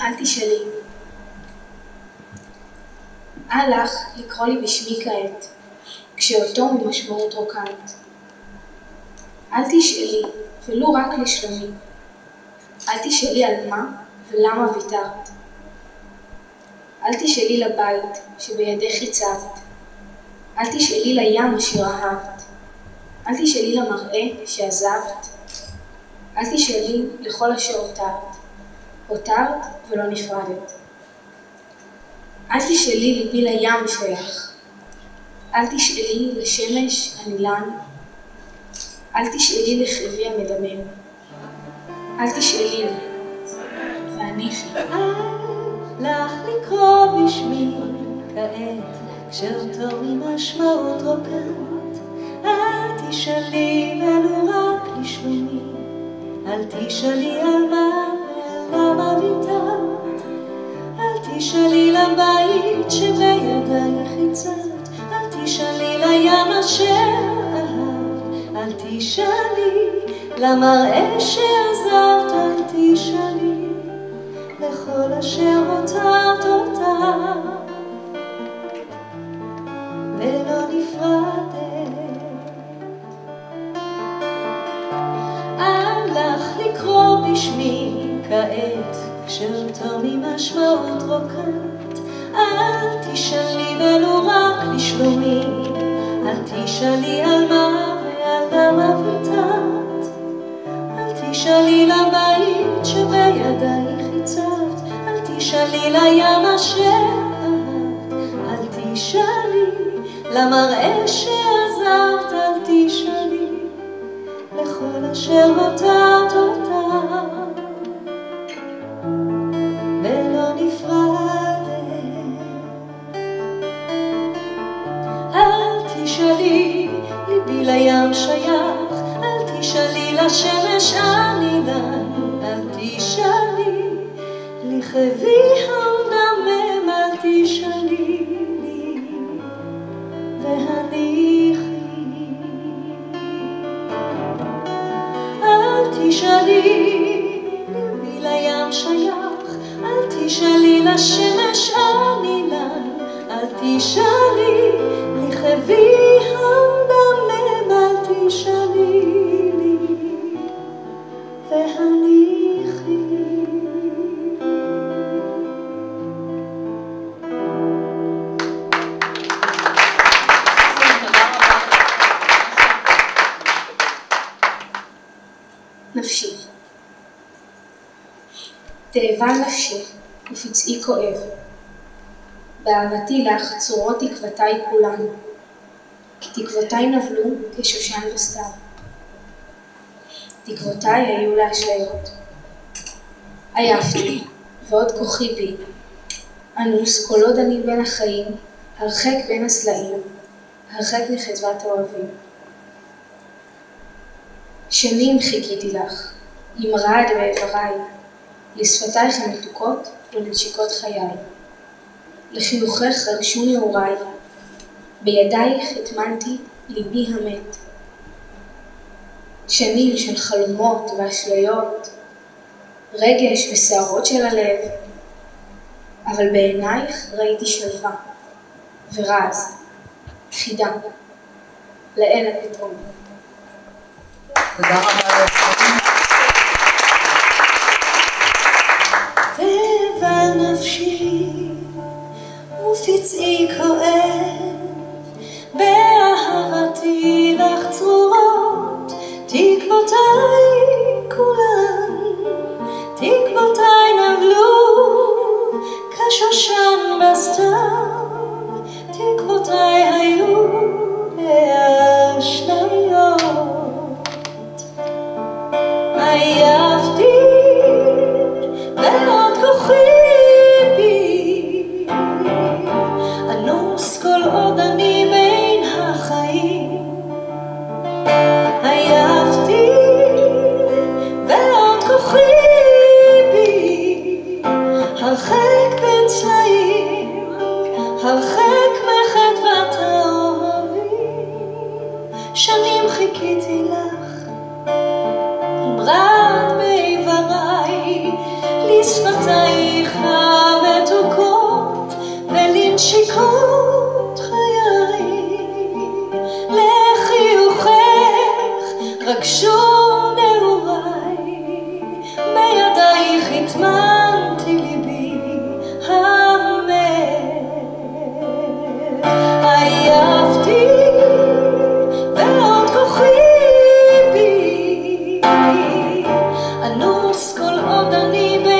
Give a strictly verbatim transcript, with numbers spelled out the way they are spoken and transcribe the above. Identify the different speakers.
Speaker 1: אל תשאלי. אל לך לקרוא לי בשמי כעת, כשאותו ממשמעות רוקנת. אל תשאלי, ולו רק לשלומי. אל תשאלי על מה ולמה ויתרת. אל תשאלי לבית שבידך הצבת. אל תשאלי לים אשר אהבת. אל תשאלי למראה שעזבת. אל תשאלי לכל אשר הותרת. הותרת ולא נפרדת. אל תשאלי ליבי לים שייך. אל תשאלי לשמש הנילן. אל תשאלי לכאבי המדמם. אל תשאלי לי, והניחי.
Speaker 2: אל לך לקרוא בשמי כעת, כשאותו ממשמעות רוקנת. אל תשאלי ולו רק לשלומי. אל תשאלי על מה ועל למה ויתרת. אל תשאלי לבית שבידייך הצבת. אל תשאלי לים אשר אהבת. אל תשאלי למראה שעזבת. אל תשאלי לכל אשר הותרת אותה ולא נפרדת. אל לך לקרוא בשמי כעת, כשאותו ממשמעות רוקנת. אל תשאלי ולו רק לשלומי. אל תשאלי על מה ועל למה ויתרת. אל תשאלי לבית שבידייך הצבת. אל תשאלי לים אשר אהבת. אל תשאלי למראה שעזבת. אל תשאלי לכל אשר הותרת אותה ולא נפרדת. אל תשאלי ליבי לים שייך. אל תשאלי לשמש הנילן. אל תשאלי לכאבי המדמם. אל תשאלי לי והניחי. אל תשאלי ליבי לים שייך. אל תשאלי לשמש הנילן. אל תשאלי לכאבי המדמם. אל תשאלי לי והניחי.
Speaker 1: נפשי. תאבה נפשי ופצעי כואב. באהבתי לך צורות תקוותיי כולן. תקוותיי נבלו כשושן בסתיו. תקוותיי היו לאשליות. עייפתי ועוד כוחי בי. אנוס כל עוד אני בין החיים, הרחק בין הסלעים, הרחק מחדוות האוהבים. שנים חיכיתי לך, עם רעד באיבריי, לשפתייך המתוקות ולנשיקות חיי. לחיוכך רגשו נעוריי, בידייך התמנתי ליבי המת. שנים של חלומות ואשליות, רגש ושערות של הלב, אבל בעינייך ראיתי שלווה ורז, חידה, לאל הפתרון.
Speaker 3: תודה רבה לכם.
Speaker 2: תאבה נפשי ופצעי כואב. באהבתי לך צרורות תקוותיי כולן. תקוותיי נבלו כשושן בסתיו. תקוותיי היו לאשליות. נשיקות חיי, לחיוכך רגשו נעוריי, בידייך התמנתי ליבי המת. עייפתי ועוד כוחי בי, אנוס כל עוד אני